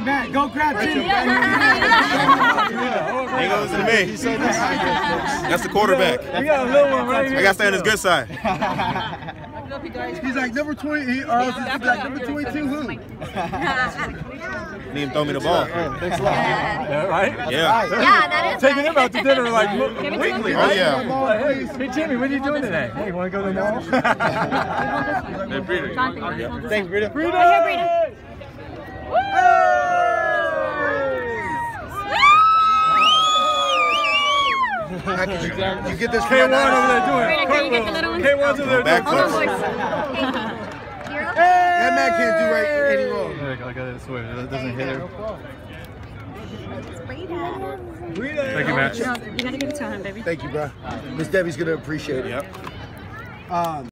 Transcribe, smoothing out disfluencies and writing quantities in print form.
Matt, go grab Jimmy. He goes to me. That's the quarterback. We got a little one right here. I got to stay on his good side. He's like number 20. He's like number 22. Who? Need him throw me the ball. Thanks a lot. Yeah, right? Yeah. Yeah, that is. Taking him out to dinner like weekly. Oh, yeah. Hey, Jimmy, what are you doing today? Hey, you want to go to the mall? Hey, Breida. Thanks, Breida. Right here, Breida. You get this K1 over there doing it. Can you get the little one? K1's over there doing it. Hold on, boys. That man can't do right any wrong. I got it switch. It doesn't hit her. Thank you, Matt. You gotta give it to him, baby. Thank you, bro. Miss Debbie's gonna appreciate it. Yep.